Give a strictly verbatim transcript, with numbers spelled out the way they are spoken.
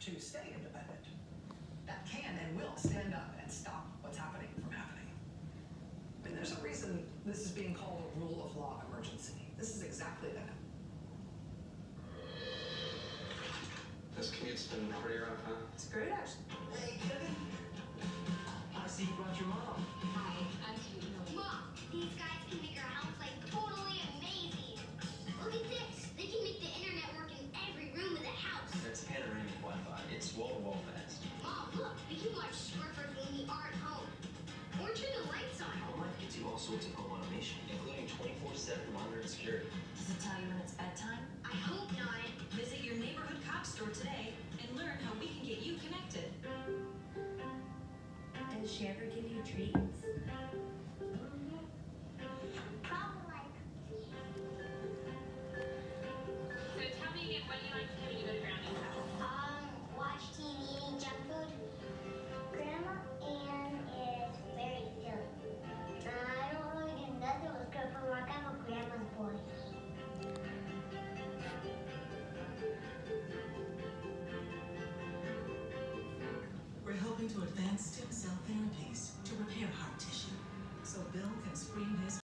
to stay independent, that can and will stand up and stop what's happening from happening. I mean, there's a reason this is being called a rule of law emergency. This is exactly that. This commute's been pretty rough, huh? It's great, actually. Hey, Kevin. I see you brought your mom. Hi, I'm Katie. Mom, these guys can make our house like totally amazing. Look at this. They can make the internet work in every room of the house. It's panoramic Wi-Fi. It's wall-to-wall fast. Mom, look. We can watch Smurfers when we aren't home. Or turn the lights on. Online gets you all sorts of home automation, including twenty-four seven monitored security. Does it tell you when it's bedtime? I hope not. Visit your neighborhood Cox store today and learn how we can get you connected. Does she ever give you treats? Probably like. So tell me again, what do you like to do when you go to Brownie's house? Um, watch T V, eating junk food. Grandma Ann is very silly. Uh, I don't really do nothing with grandpa like I'm a grandma's boy. We're helping to advance stem cell therapies to repair heart tissue so Bill can scream his